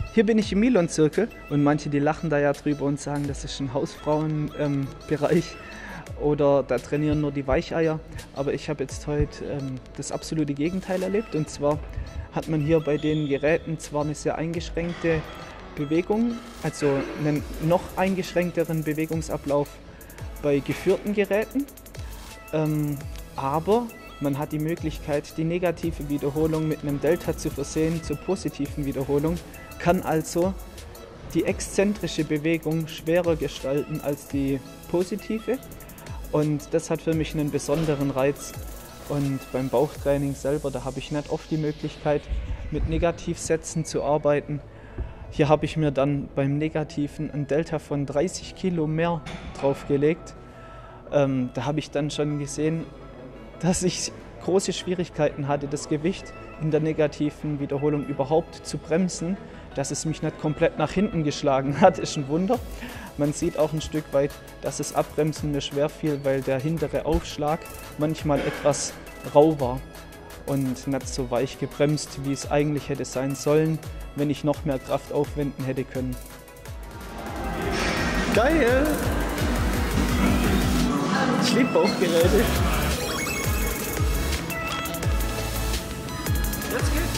Hier bin ich im Milon-Zirkel und manche, die lachen da ja drüber und sagen, das ist ein Hausfrauenbereich oder da trainieren nur die Weicheier. Aber ich habe jetzt heute das absolute Gegenteil erlebt, und zwar hat man hier bei den Geräten zwar eine sehr eingeschränkte Bewegung, also einen noch eingeschränkteren Bewegungsablauf bei geführten Geräten, aber man hat die Möglichkeit, die negative Wiederholung mit einem Delta zu versehen zur positiven Wiederholung, kann also die exzentrische Bewegung schwerer gestalten als die positive, und das hat für mich einen besonderen Reiz. Und beim Bauchtraining selber, da habe ich nicht oft die Möglichkeit, mit Negativsätzen zu arbeiten. Hier habe ich mir dann beim Negativen ein Delta von 30 Kilo mehr draufgelegt. Da habe ich dann schon gesehen, dass ich große Schwierigkeiten hatte, das Gewicht in der negativen Wiederholung überhaupt zu bremsen. Dass es mich nicht komplett nach hinten geschlagen hat, ist ein Wunder. Man sieht auch ein Stück weit, dass das Abbremsen mir schwer fiel, weil der hintere Aufschlag manchmal etwas rau war und nicht so weich gebremst, wie es eigentlich hätte sein sollen, wenn ich noch mehr Kraft aufwenden hätte können. Geil! Ich liebe Bauchgeräte. Jetzt geht's.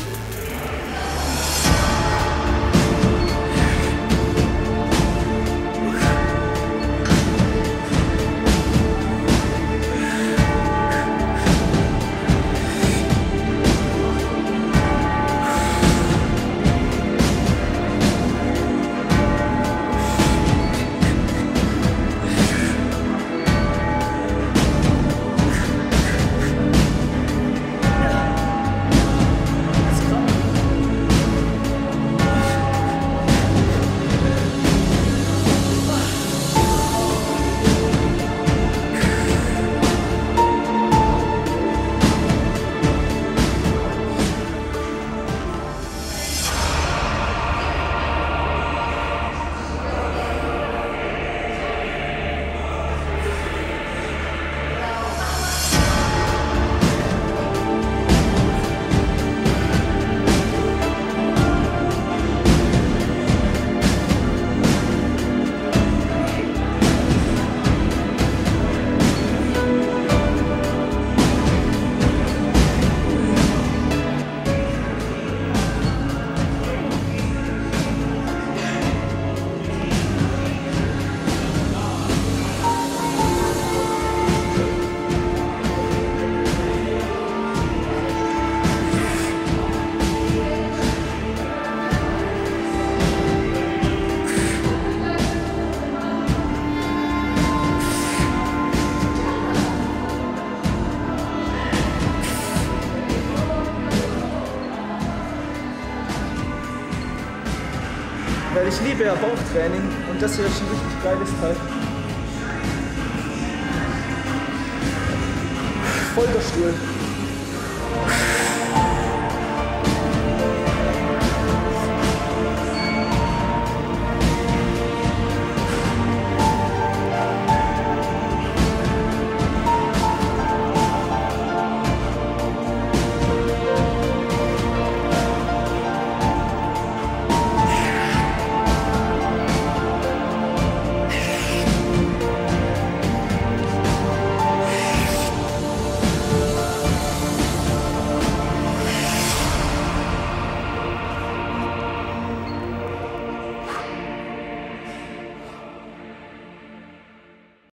Weil ich liebe ja Bauchtraining und das hier ist ein richtig geiles Teil. Voll der Stuhl.